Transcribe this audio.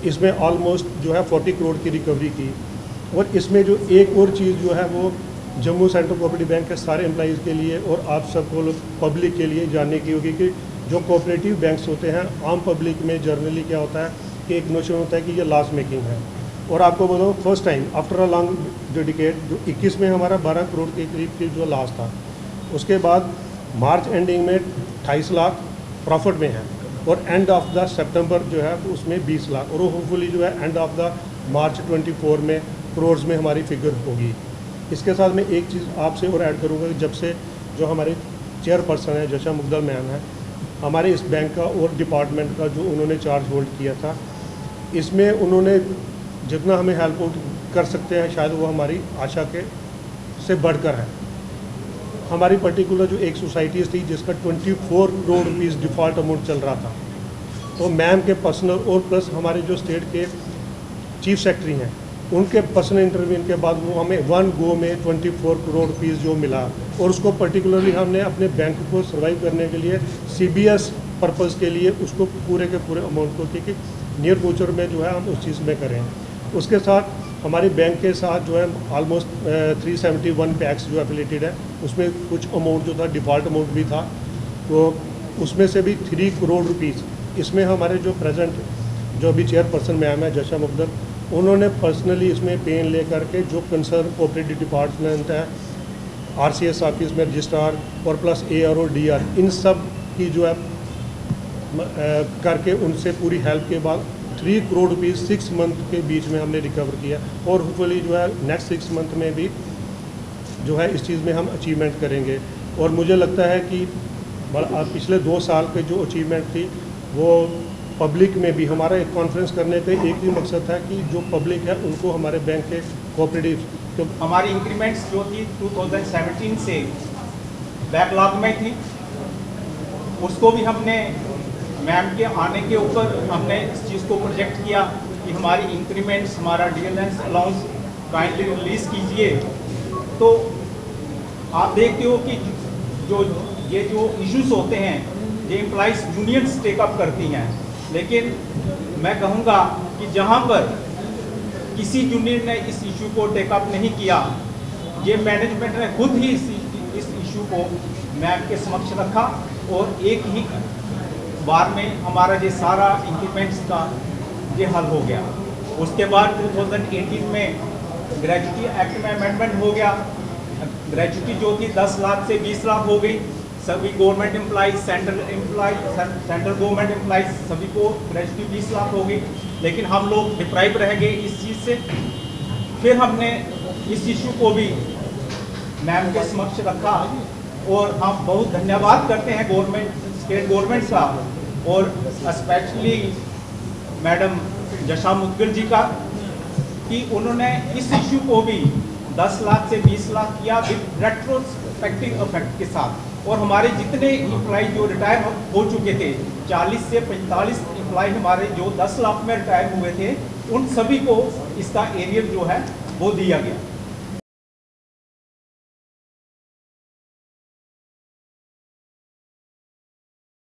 इसमें ऑलमोस्ट जो है 40 करोड़ की रिकवरी की। और इसमें जो एक और चीज़ जो है वो जम्मू सेंट्रल कोऑपरेटिव बैंक के सारे एम्प्लॉइज़ के लिए और आप सबको पब्लिक के लिए जानने की होगी कि जो कोऑपरेटिव बैंक्स होते हैं आम पब्लिक में जर्नली क्या होता है कि एक नोशन होता है कि ये लॉस मेकिंग है। और आपको बताऊँ first time after a long decade जो 21 में हमारा 12 करोड़ के करीब की जो लॉस था, उसके बाद मार्च एंडिंग में 28 लाख प्रॉफिट में है और एंड ऑफ द सितंबर जो है उसमें 20 लाख और होपफुली जो है एंड ऑफ द मार्च 24 में करोड़ में हमारी फिगर होगी। इसके साथ मैं एक चीज़ आपसे और ऐड करूँगा कि जब से जो हमारे चेयरपर्सन है जशा मुगदल मैम है, हमारे इस बैंक का और डिपार्टमेंट का जो उन्होंने चार्ज होल्ड किया था, इसमें उन्होंने जितना हमें हेल्प कर सकते हैं शायद वो हमारी आशा के से बढ़कर है। हमारी पर्टिकुलर जो एक सोसाइटीज़ थी जिसका 24 करोड़ रुपीज़ डिफ़ॉल्ट अमाउंट चल रहा था, तो मैम के पर्सनल और प्लस हमारे जो स्टेट के चीफ सेक्रेटरी हैं उनके पर्सनल इंटरव्यू के बाद वो हमें वन गो में 24 करोड़ रुपीज़ जो मिला और उसको पर्टिकुलरली हमने अपने बैंक को सर्वाइव करने के लिए CBS पर्पज़ के लिए उसको पूरे के पूरे अमाउंट को क्योंकि नियर फ्यूचर में जो है हम उस चीज़ में करें। उसके साथ हमारे बैंक के साथ जो है ऑलमोस्ट 371 पैक्स जो एफिलेटेड है, उसमें कुछ अमाउंट जो था डिफ़ॉल्ट अमाउंट भी था, तो उसमें से भी 3 करोड़ रुपीज़ इसमें हमारे जो प्रेजेंट जो अभी चेयरपर्सन मैम है जशा मुगदल, उन्होंने पर्सनली इसमें पेन ले करके जो कंसर्न कोऑपरेटिव डिपार्टमेंट है, RCS ऑफिस में रजिस्ट्रार और प्लस AR और DR इन सब की जो है करके उनसे पूरी हेल्प के बाद 3 करोड़ रुपीज़ 6 मंथ के बीच में हमने रिकवर किया और होपफुली जो है नेक्स्ट 6 मंथ में भी जो है इस चीज़ में हम अचीवमेंट करेंगे। और मुझे लगता है कि पिछले 2 साल के जो अचीवमेंट थी वो पब्लिक में भी हमारा एक कॉन्फ्रेंस करने का एक ही मकसद था कि जो पब्लिक है उनको हमारे बैंक के कोऑपरेटिव तो हमारी इंक्रीमेंट्स जो थी 2017 से बैकलॉग में थी, उसको भी हमने मैम के आने के ऊपर हमने इस चीज़ को प्रोजेक्ट किया कि हमारी इंक्रीमेंट्स हमारा डिविडेंड अलाउंस काइंडली रिलीज़ कीजिए। तो आप देखते हो कि ये जो इश्यूज होते हैं ये एम्प्लॉइज यूनियंस टेकअप करती हैं, लेकिन मैं कहूँगा कि जहाँ पर किसी यूनियन ने इस इशू को टेकअप नहीं किया, ये मैनेजमेंट ने खुद ही इस इशू को मैम के समक्ष रखा और एक ही बार में हमारा ये सारा इंक्रीमेंट्स का ये हल हो गया। उसके बाद 2018 में ग्रेजुटी एक्ट में अमेंडमेंट हो गया, ग्रेजुटी जो थी 10 लाख से 20 लाख हो गई। सभी government employees central government employees सभी को ग्रेजुटी 20 लाख हो गई, लेकिन हम लोग डिप्राइव रह गए इस चीज़ से। फिर हमने इस इशू को भी मैम के समक्ष रखा और हम बहुत धन्यवाद करते हैं गवर्नमेंट स्टेट गवर्नमेंट का और स्पेशली मैडम जशा मुगदल जी का कि उन्होंने इस इशू को भी 10 लाख से 20 लाख किया विद रेट्रोस्पेक्टिव इफेक्ट के साथ। और हमारे जितने एम्प्लॉय जो रिटायर हो चुके थे 40 से 45 एम्प्लॉय हमारे जो 10 लाख में रिटायर हुए थे, उन सभी को इसका एरियर जो है वो दिया गया।